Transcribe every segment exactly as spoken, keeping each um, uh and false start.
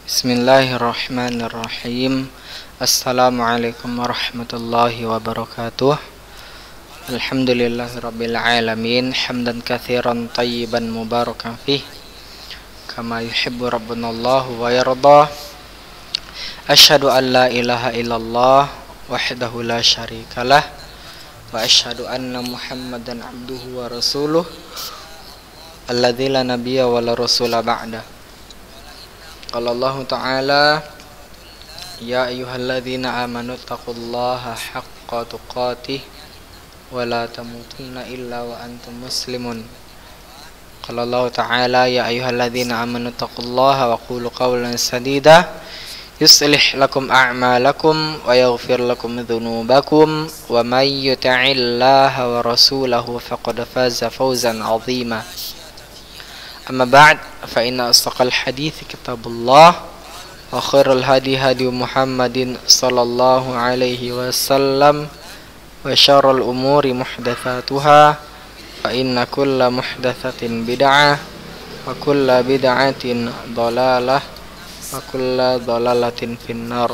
Bismillahirrahmanirrahim. Assalamualaikum warahmatullahi wabarakatuh. Alhamdulillahirabbil alamin, hamdan katsiran tayyiban mubarakan fih, kama yuhibbu rabbuna Allah wa yarda. Asyhadu an la ilaha illallah wahdahu la syarikalah wa asyhadu anna Muhammadan abduhu wa rasuluh alladzi la nabiyya wa la rasula ba'da. Qala Allah Ta'ala, ya ayyuhalladzina amanu taqullaha haqqa tuqatih wa la tamutunna illa wa antum muslimun. Qala Allah Ta'ala, ya ayyuhalladzina amanu taqullaha wa qulu qawlan sadida yuslih lakum a'malakum wa yaghfir lakum dhunubakum wa may yuti'illaha wa rasulahu faqad faza fawzan 'azima. Amma ba'd, fa inna asdaqal hadithi kitabullah wa khairul hadi hadi Muhammadin sallallahu alaihi wasallam wa syarrul umuri muhdatsatuha fa inna kulla muhdatsatin bid'ah wa kulla bid'atin dhalalah wa kulla dhalalatin finnar.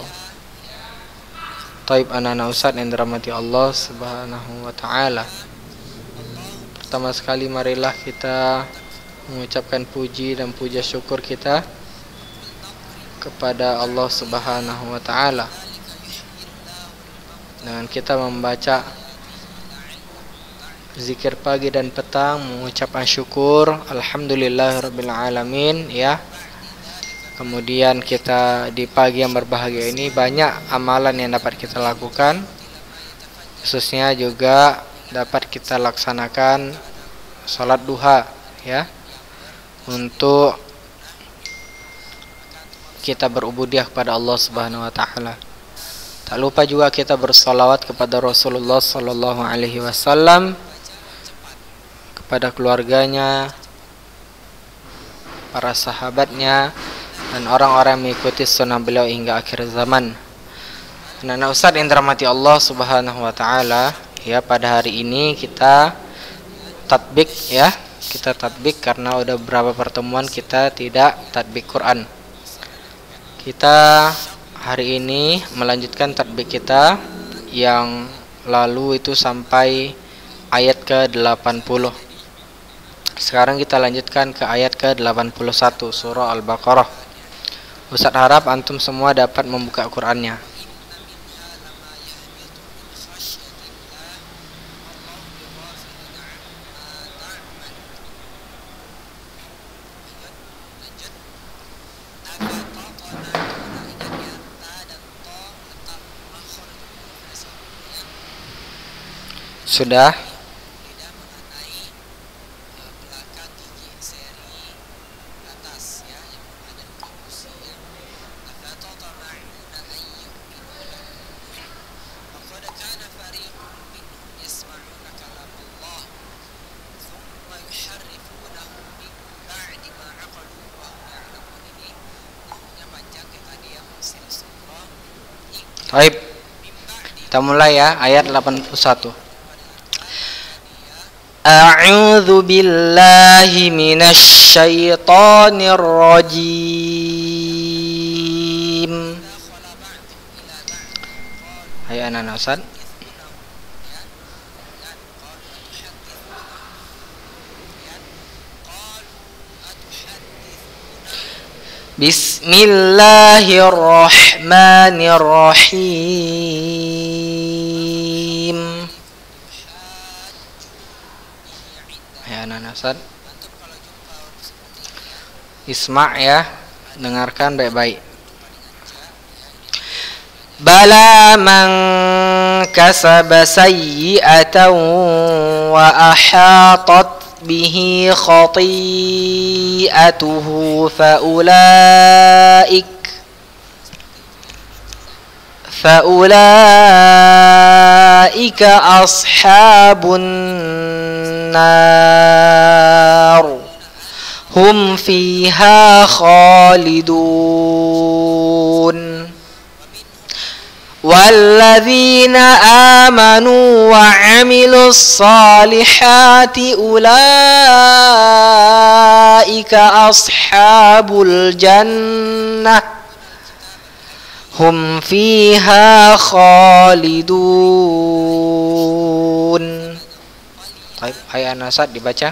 Taib anak-anak ustaz yang dirahmati Allah Subhanahu wa taala. Pertama sekali marilah kita mengucapkan puji dan puja syukur kita kepada Allah Subhanahu wa taala dengan kita membaca zikir pagi dan petang, mengucapkan syukur alhamdulillahirabbil alamin ya. Kemudian kita di pagi yang berbahagia ini banyak amalan yang dapat kita lakukan, khususnya juga dapat kita laksanakan salat duha ya, untuk kita berubudiah kepada Allah Subhanahu wa taala. Tak lupa juga kita bersalawat kepada Rasulullah sallallahu alaihi wasallam, kepada keluarganya, para sahabatnya, dan orang-orang yang mengikuti sunnah beliau hingga akhir zaman. Anak-anak ustaz yang dirahmati Allah Subhanahu wa taala, ya, pada hari ini kita tatbik ya. Kita tatbik karena udah beberapa pertemuan kita tidak tatbik Quran. Kita hari ini melanjutkan tatbik kita yang lalu itu sampai ayat ke delapan puluh. Sekarang kita lanjutkan ke ayat ke delapan puluh satu surah Al-Baqarah. Ustaz harap antum semua dapat membuka Qurannya. Sudah? Baik. Kita mulai ya, ayat delapan puluh satu. A'udzu billahi minasy syaithanir rajim. Ayo anak-anak ustaz. Bismillahirrahmanirrahim. Ya anak-anak ustaz, isma' ya, dengarkan baik-baik. Bala man kasaba sayyi'atan wa ahatat bihi khati'atuhu faulaik faulaika ashabun nar hum fiha khalidun. والذين آمنوا وعملوا الصالحات أولئك أصحاب الجنة hum fiha khalidun. Baik, ayat An-Nasr dibaca.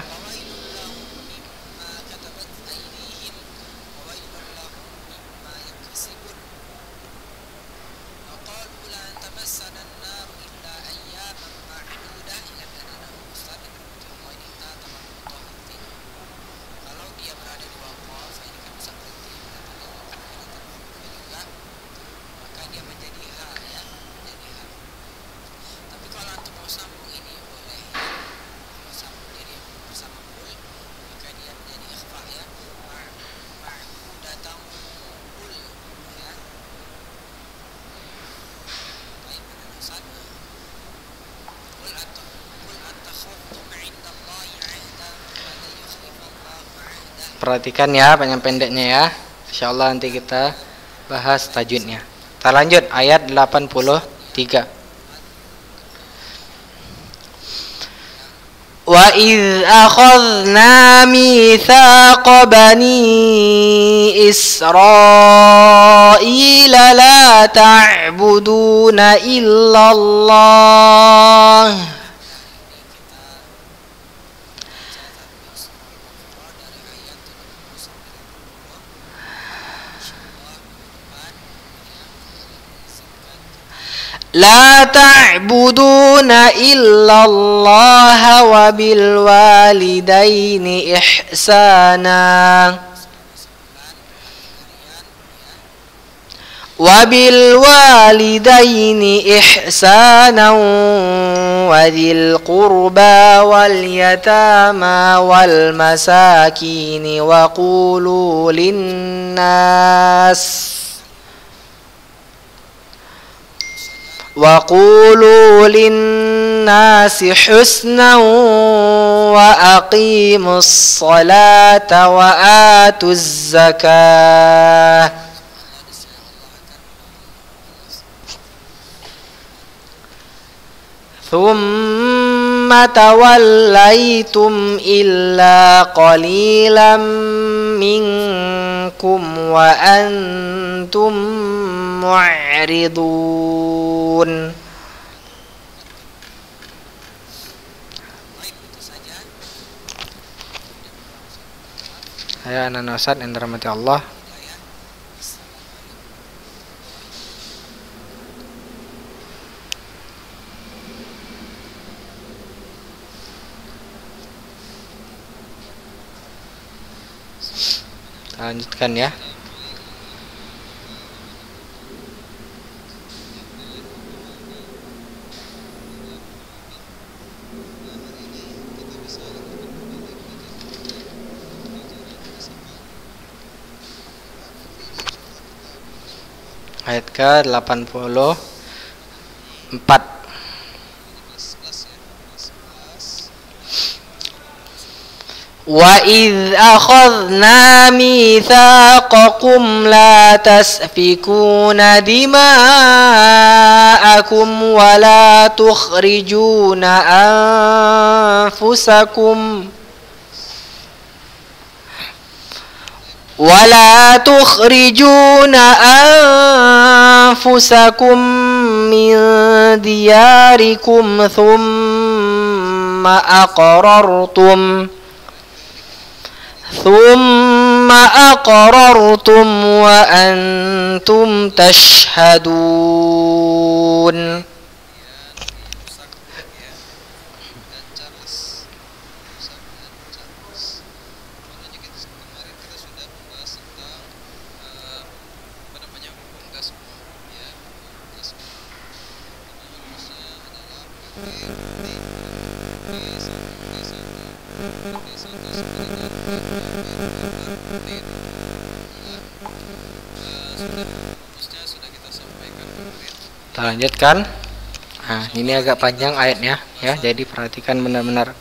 Perhatikan ya panjang pendeknya ya. Insyaallah nanti kita bahas tajwidnya. Kita lanjut ayat delapan puluh tiga. Wa idz akhadna mitsaqa bani Israila la ta'buduna illallah. La ta'buduna illallah wa bil walidaini ihsana wa bil walidaini ihsana wa dhil qurba wal yatama wal masakin wa qulu linnas وَقُولُوا لِلنَّاسِ حُسْنًا وَأَقِيمُوا الصَّلَاةَ وَآتُوا الزَّكَاةَ ثُمَّ تَوَلَّيْتُمْ إِلَّا قَلِيلًا مِنْكُمْ وَأَنْتُمْ mu'ridun. Saya anak Nasad yang dirahmati Allah. Kita lanjutkan ya. Ayat ke delapan puluh empat. Wa idz akhadna mitsaqakum la tasfikuna dima'akum wa la tukhrijuna anfusakum ولا تخرجون أنفسكم من دياركم ثم أقررتم ثم أقررتم وأنتم تشهدون. Kita lanjutkan. Nah, ini agak panjang ayatnya ya, jadi perhatikan benar-benar.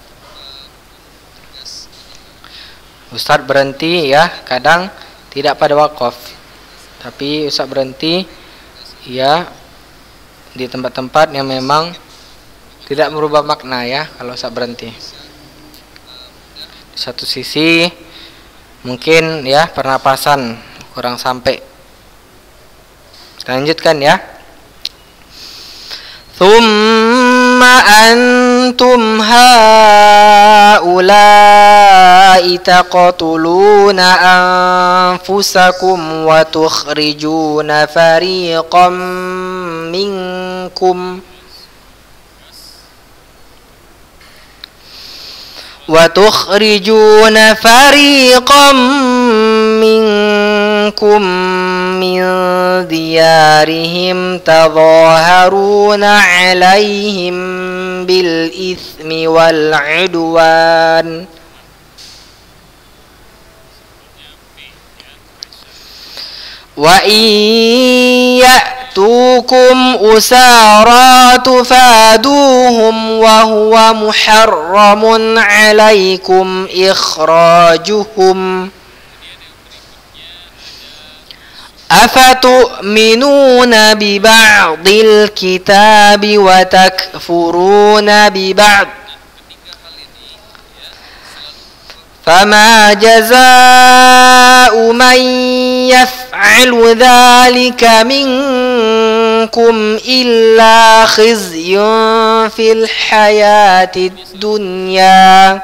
Ustadz berhenti ya, kadang tidak pada wakaf, tapi Ustadz berhenti ya di tempat-tempat yang memang tidak merubah makna ya kalau Ustadz berhenti. Di satu sisi mungkin ya pernapasan kurang sampai Lanjutkan ya. Thumma antum haula'i taqtuluna anfusakum wa tukhrijuna fariqam minkum wa tukhrijuna fariqam minkum min diyarihim tadhaharuna alaihim bil ithmi wal udwan wa in ya'tukum usara tufaduhum wa huwa muharramun alaikum ikhrajuhum afatu'minuna bi ba'dil kitabi wa takfuruna bi ba'd fama jazaa'u man yaf'alu dhalika minkum illa khizyun fil hayatid dunya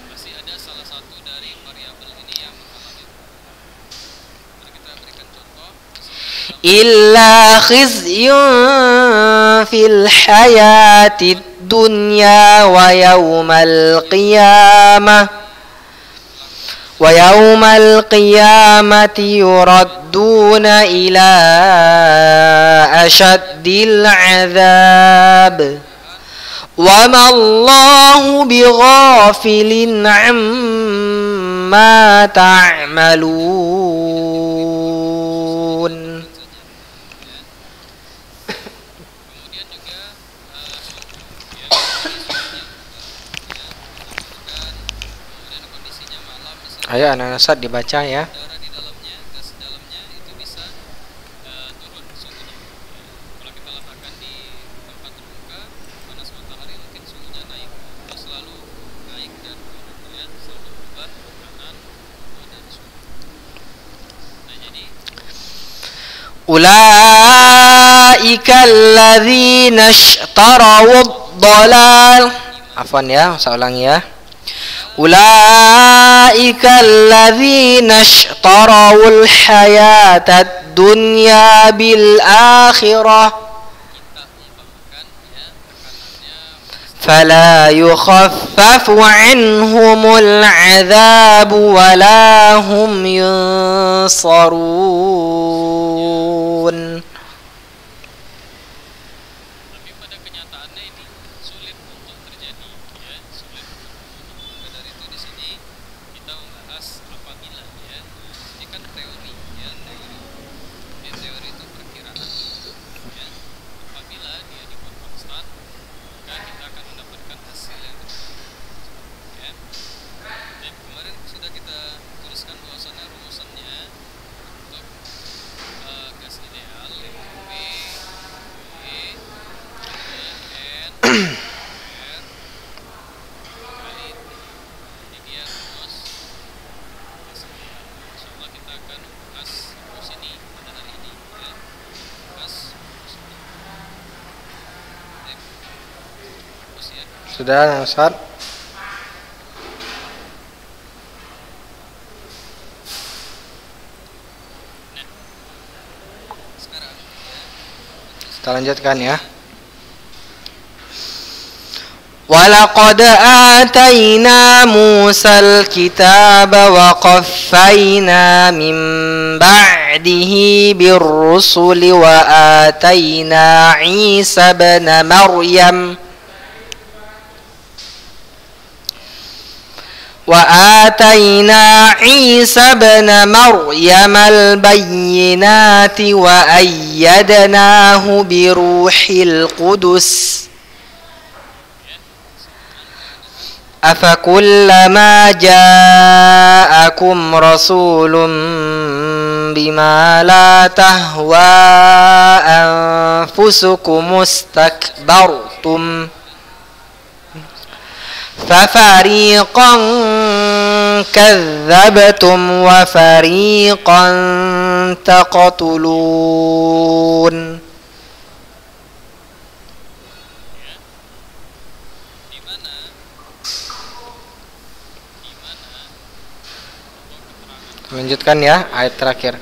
illa khizyun fil hayatid dunya wa yawmal qiyamah wa yawmal qiyamati yuradduna ila ashaddil azab wa ma Allahu bighafilin amma ta'malun. Ayo anak-anak saat dibaca ya. Ulaika alladzina ishtaraw ad-dhalal. Afwan ya, saya ulangi ya. Ulaika alladzina ishtarawul hayatad dunya bil akhirah fala yukhaffafu anhumul adzabu wala hum yunsarun. Sudah, Ustaz? Kita lanjutkan ya. Walaqad atayna Musal kitaba wa qaffayna min ba'dihi birrusuli wa atayna Isa ibn Maryam وآتينا عيسى ابن مريم البينات وأيدناه بروح القدس أفكلما جاءكم رسول بما لا تهوى أنفسكم استكبرتم ففريقا كذبتم وفريقا تقتلون. Lanjutkan ya ayat terakhir.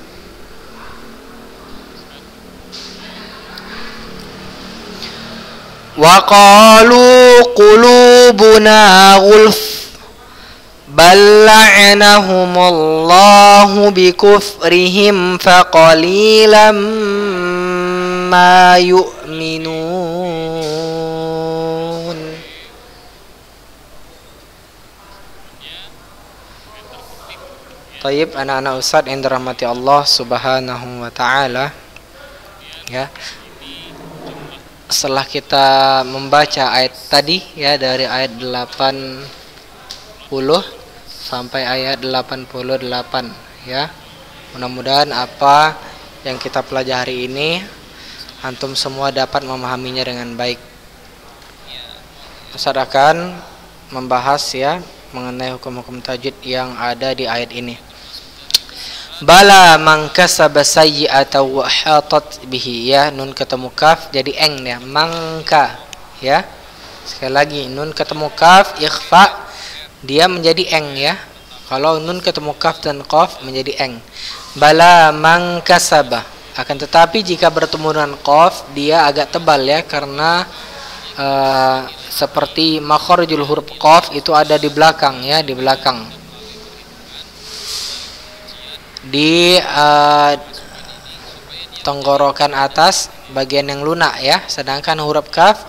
Wa qalu qulubuna ghulf bal la'anahumullahu bikufrihim faqalilan ma yu'minun. Taib, anak-anak Ustadz yang dirahmati Allah Subhanahu wa taala. Ya. Setelah kita membaca ayat tadi ya, dari ayat delapan puluh sampai ayat delapan puluh delapan ya. Mudah-mudahan apa yang kita pelajari ini antum semua dapat memahaminya dengan baik. Ustadz akan membahas ya mengenai hukum-hukum tajwid yang ada di ayat ini. Bala man kasaba sayyi'atan wa hatat bihi ya, nun ketemu kaf jadi eng ya, mangka ya. Sekali lagi nun ketemu kaf ikhfa dia menjadi eng ya. Kalau nun ketemu kaf dan qaf menjadi eng. Bala man kasaba, akan tetapi jika bertemu dengan qaf dia agak tebal ya, karena uh, seperti makharijul huruf qaf itu ada di belakang ya, di belakang. Di uh, tenggorokan atas bagian yang lunak ya, sedangkan huruf kaf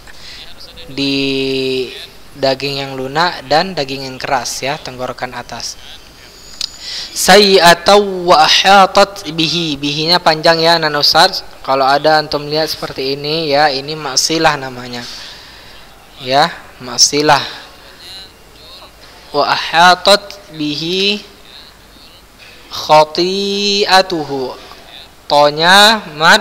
di daging yang lunak dan daging yang keras ya, tenggorokan atas. Sayyi'atan wa ahatat bihi, bihinya panjang ya anak Ustaz. Kalau ada antum lihat seperti ini ya, ini maksilah namanya ya, maksilah. Wa ahatat bihi khati'atuhu, tonya mad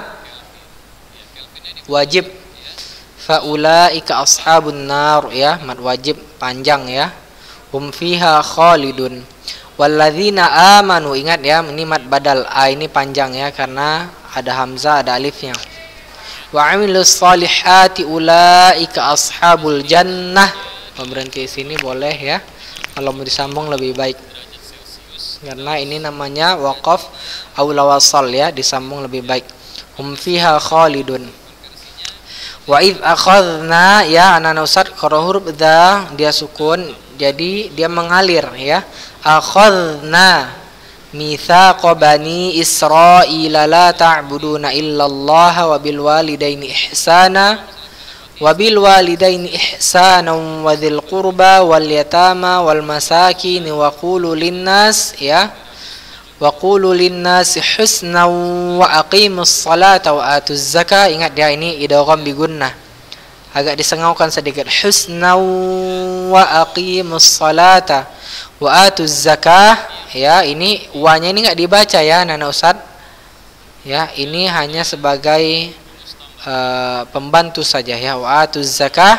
wajib. Faulaika ashabun nar ya, mad wajib panjang ya. Hum fiha khalidun. Walladzina amanu, ingat ya ini mad badal, a ini panjang ya karena ada hamzah ada alifnya. Wa amilus salihati ulaika ashabul jannah. Mau berhenti di sini boleh ya, kalau mau disambung lebih baik. Karena ini namanya waqaf aula wasal ya, disambung lebih baik. Hum fiha khalidun. Wa idz akhadna ya anak-anak Ustaz, kalau huruf dha dia sukun jadi dia mengalir ya. Akhadna mitsaqa bani Israila la ta'buduna illallah wa bil walidaini ihsana wabil walidaini ihsanan wa dzil qurba wal yatama wal masakin wa qulu linnas ya, wa qulu linnas husnan wa aqimus salata wa atuz zakah. Ingat ya ini idgham bi gunnah, agak disengaukan sedikit. Husnan wa aqimus salata wa atuz zakah ya, ini wa-nya ini enggak dibaca ya anak Ustaz ya, ini hanya sebagai Uh, pembantu saja ya. Wa atuz zakah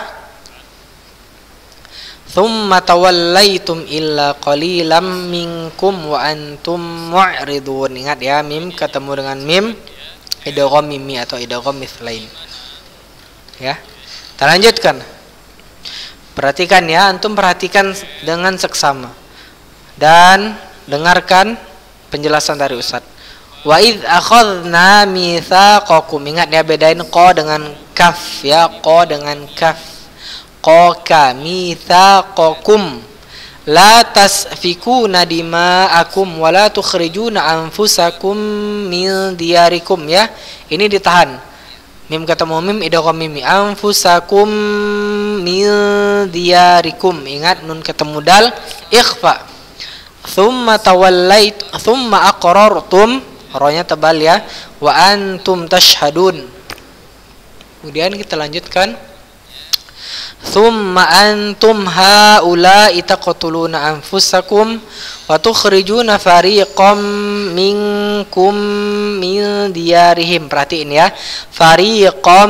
thumma tawallaitum illa qalilam minkum wa antum mu'ridun. Ingat ya, mim ketemu dengan mim idgham mimi atau idgham mithlain ya. Kita lanjutkan, perhatikan ya, antum perhatikan dengan seksama dan dengarkan penjelasan dari Ustaz. Wa idz akhadna mitsaqakum, ingat ya bedain qa dengan kaf ya, qa dengan kaf. Qa ka mitsaqakum la tasfikuna dima'akum wa la tukhrijuna anfusakum min diyarikum ya. Ini ditahan. Mim ketemu mim idgham mimi, anfusakum min diyarikum. Ingat nun ketemu dal ikhfa. Thumma tawallait thumma aqrartum, rohnya tebal ya, wa antum tashhadun. Kemudian kita lanjutkan, thumma antum haula'i taqtuluna anfusakum wa tukhrijuna fariqam minkum min diyarihim. Perhatiin ya, fariqam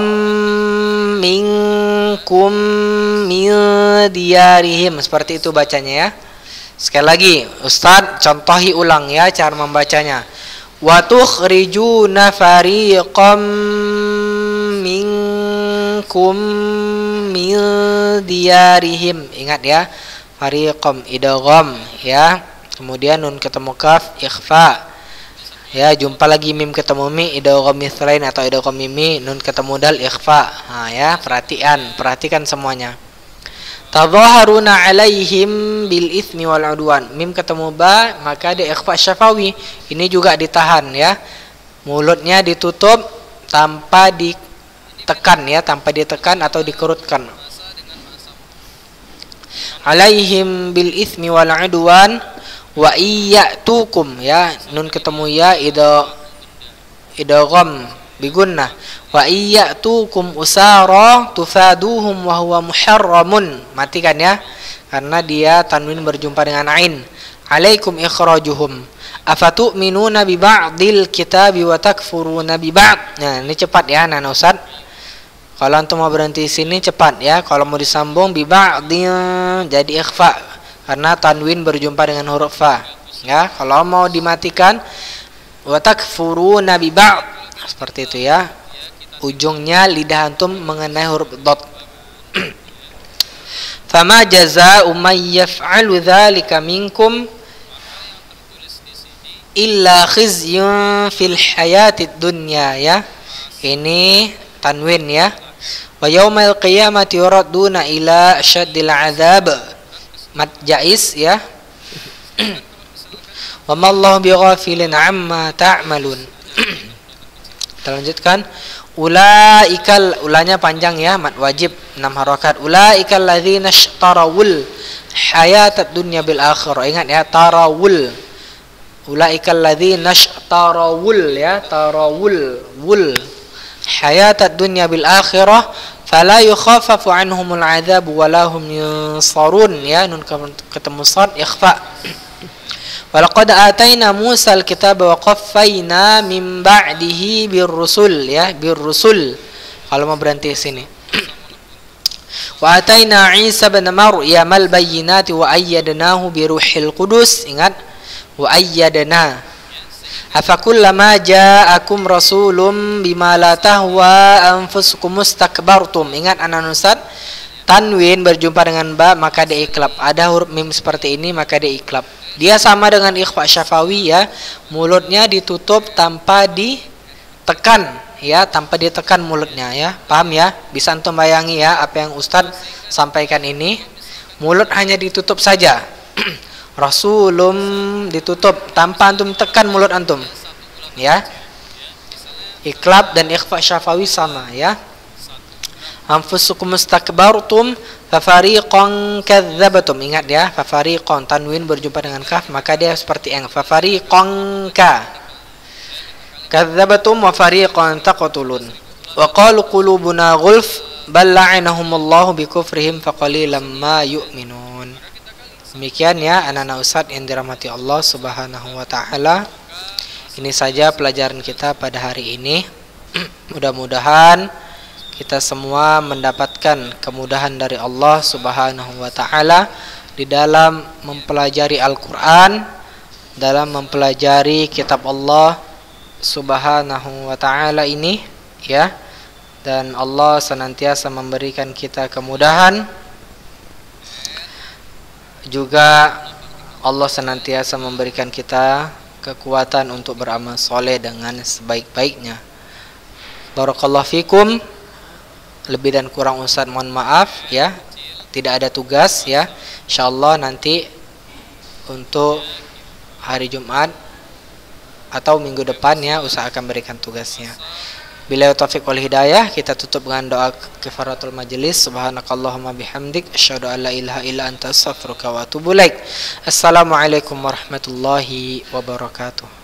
minkum min diyarihim, seperti itu bacanya ya. Sekali lagi, Ustadz contohi ulang ya cara membacanya. Wa tukhrijuna fariqam minkum min diyarihim. Ingat ya, fariqam idgham ya. Kemudian nun ketemu kaf ikhfa. Ya, jumpa lagi mim ketemu mi idgham mithlain atau idgham mimi, nun ketemu dal ikhfa. Nah ya, perhatian, perhatikan semuanya. Tadhaharuna alaihim bil itsmi wal udwan. Mim ketemu ba, maka dia ikhfa syafawi. Ini juga ditahan ya. Mulutnya ditutup tanpa ditekan ya, tanpa ditekan atau dikerutkan. Alaihim bil itsmi wal udwan. Wa iyyatukum ya, nun ketemu ya idha idgham bigunnah. Wa iyyatukum usara tufaduhum wa huwa muharramun. Matikan ya, karena dia tanwin berjumpa dengan ain. Alaikum ikhrajuhum. Afatu'minuna bi ba'dil kitabi wa takfuruna bi ba'd. Nah, ini cepat ya anak Ustaz. Kalau antum mau berhenti di sini cepat ya. Kalau mau disambung bi ba'dil jadi ikhfa. Karena tanwin berjumpa dengan huruf fa. Ya, kalau mau dimatikan wa takfuruna bi ba'd. Seperti itu ya. Ujungnya lidah antum mengenai huruf dot. Fama jazaa'u may yaf'alu dzalika minkum illa khizyun fil hayatid dunya ya. Ini tanwin ya. Wa yaumal qiyamati yuradduna ila asyaddil 'adzab. Mat jais ya. Wa mallahu bighafilin amma ta'malun. Kita lanjutkan. Ulaikal, ulanya panjang ya, mat wajib enam harakat. Ulaikal ladzina ishtarawul hayatad dunya bil akhirah. Ingat ya, tarawul. Ulaikal ladzina ishtarawul ya, tarawul wul hayatad dunya bil akhirah fala yukhaffafu anhumul adzab wa lahum yunsarun ya, nun ketemu sad ikhfa. Walaqad ataina Musa al-kitaba wa qaffayna min ba'dihi birrusul ya, birrusul. Kalau mau berhenti di sini. Wa ataina Isa bin Maryam al-bayyinati wa ayyadnahu bi ruhil qudus. Ingat, wa ayyadna. Afakullama ja'akum rasulun bima la tahwa anfusukum mustakbartum. Ingat anak Ustaz, tanwin berjumpa dengan ba maka dia iklab. Ada huruf mim seperti ini maka dia iklab. Dia sama dengan ikhfa syafawi ya. Mulutnya ditutup tanpa ditekan ya, tanpa ditekan mulutnya ya. Paham ya? Bisa antum bayangi ya apa yang Ustaz sampaikan ini. Mulut hanya ditutup saja. Rasulum ditutup tanpa antum tekan mulut antum ya. Iklab dan ikhfa syafawi sama ya. Anfusukum mustakbartum fafariqan kadzabatum. Ingat ya, fafariqan tanwin berjumpa dengan kaf maka dia seperti eng. Fafariqan ka kadzabatum wa fariqan taqtulun. Wa qalu qulubuna ghulf bal la'anahumullahu bikufrihim faqalilan ma yu'minun. Demikian ya anak-anak Ustaz yang dirahmati Allah Subhanahu wa taala. Ini saja pelajaran kita pada hari ini. Mudah-mudahan kita semua mendapatkan kemudahan dari Allah Subhanahu wa taala di dalam mempelajari Al-Qur'an, dalam mempelajari kitab Allah Subhanahu wa taala ini ya. Dan Allah senantiasa memberikan kita kemudahan. Juga Allah senantiasa memberikan kita kekuatan untuk beramal soleh dengan sebaik-baiknya. Barakallahu fikum. Lebih dan kurang Ustaz mohon maaf ya. Tidak ada tugas ya. Insyaallah nanti untuk hari Jumat atau minggu depan ya Ustaz akan berikan tugasnya. Bila taufik wal hidayah, kita tutup dengan doa kifaratul majelis. Subhanakallahumma bihamdik asyhadu an la ilaha illa anta astaghfiruka wa atubu ilaik. Assalamualaikum warahmatullahi wabarakatuh.